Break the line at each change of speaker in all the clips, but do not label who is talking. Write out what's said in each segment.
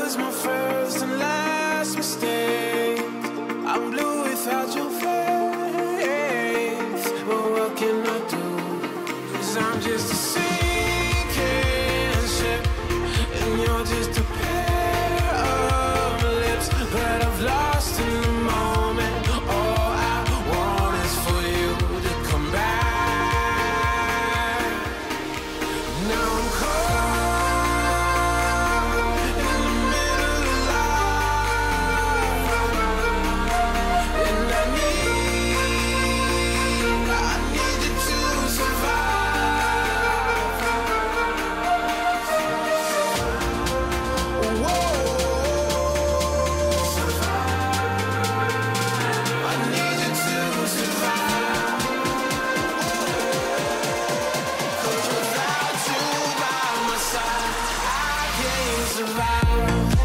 was my first and last mistake. I'm blue without your face. But what can I do? 'Cause I'm just a sinking ship, and you're just a pair of lips that I've lost in the moment. All I want is for you to come back. Now I'm caught in the middle of life, and I need you to survive. Whoa, I need you to survive. 'Cause without you by my side, I can't survive.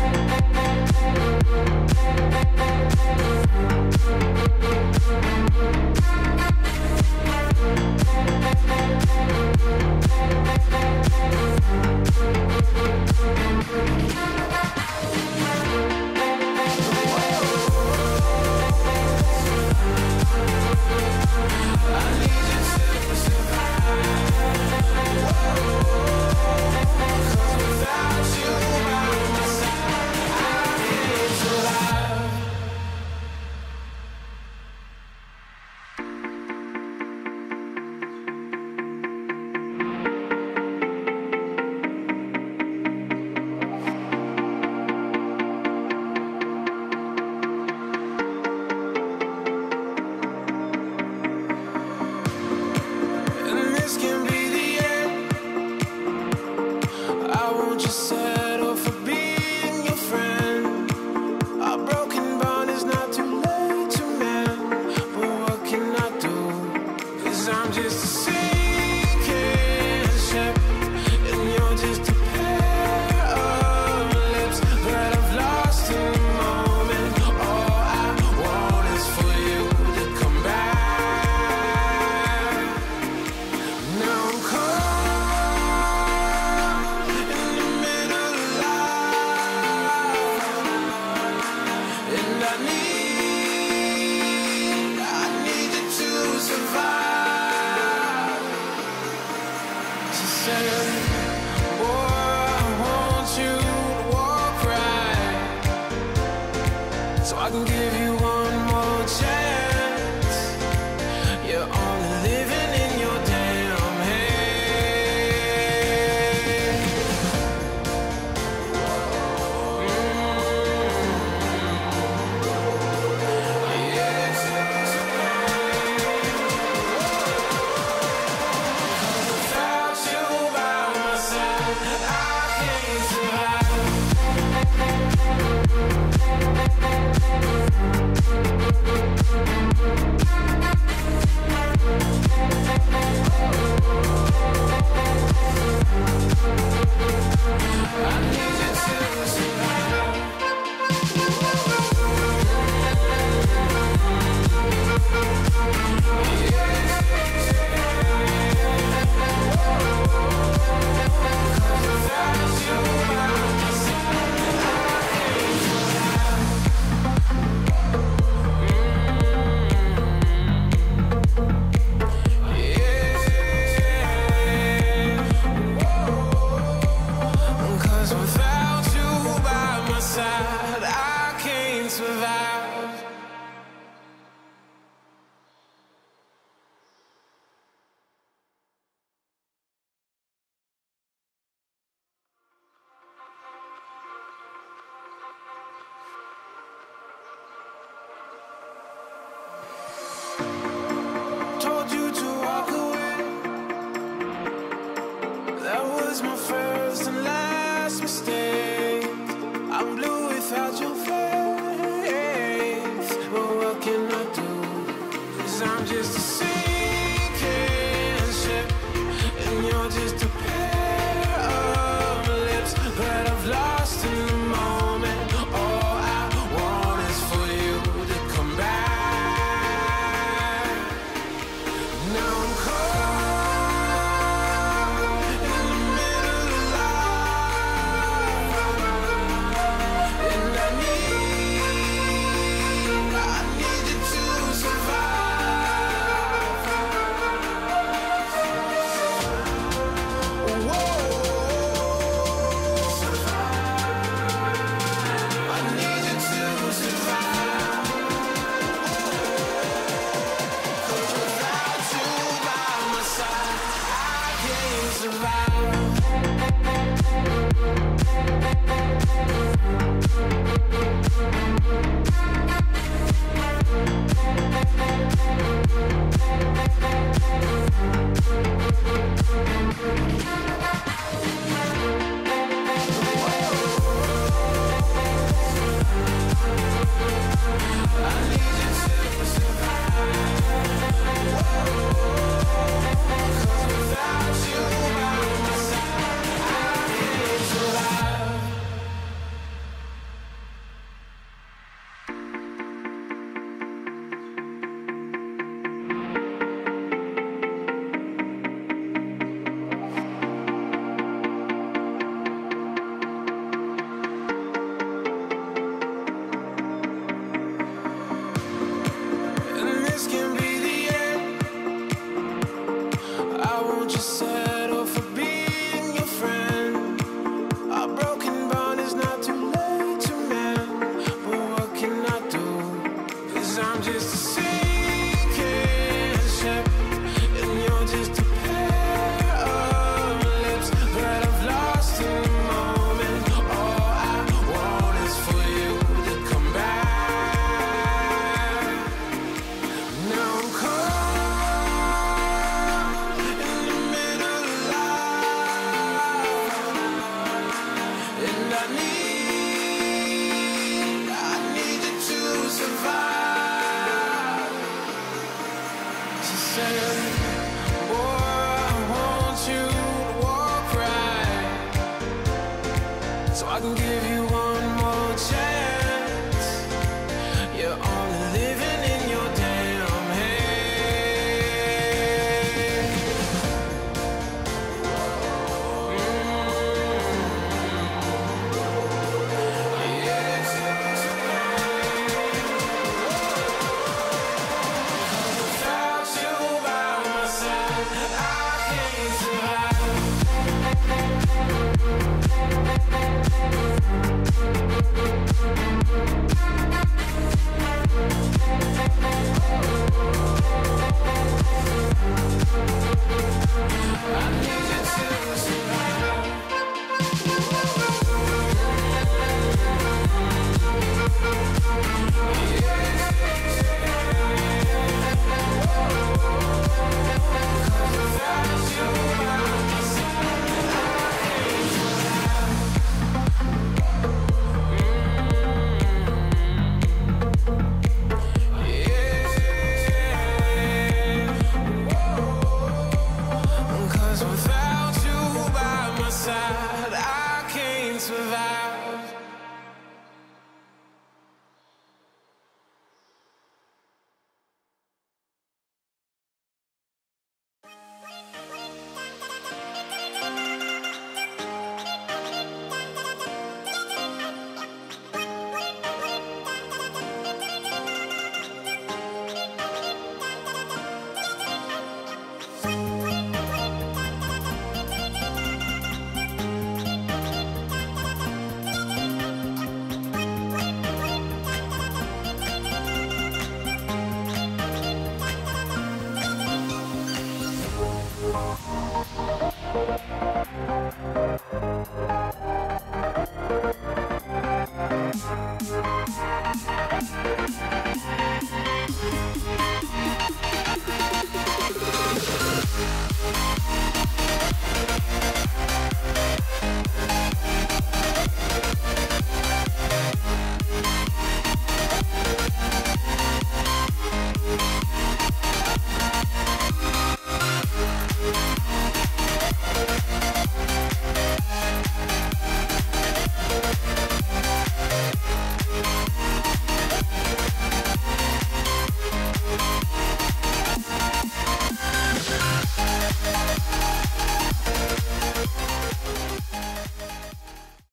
I need you to survive. 'Cause without you by my side, I can't survive. And this can be the end. I won't just settle for being your friend. Our broken bond is not too late to mend. But what can I do? 'Cause I'm just a sinking ship, and you're just a pair of lips that I've lost in the moment. All I want is for you to come back. Now I'm caught in the middle of life, and I need you to survive. She said, boy, I want you to walk right, so I can give you one more chance. You're only living in your damn head. Yes. Without you by my side, I can't survive. I need you to survive. Cause without you by my side,